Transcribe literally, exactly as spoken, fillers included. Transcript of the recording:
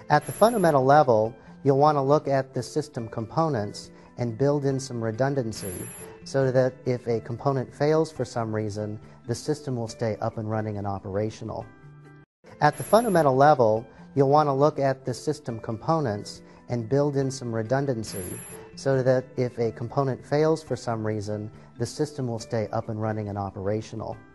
At the fundamental level, you'll want to look at the system components and build in some redundancy so that if a component fails for some reason, the system will stay up and running and operational. At the fundamental level, you'll want to look at the system components and build in some redundancy so that if a component fails for some reason, the system will stay up and running and operational.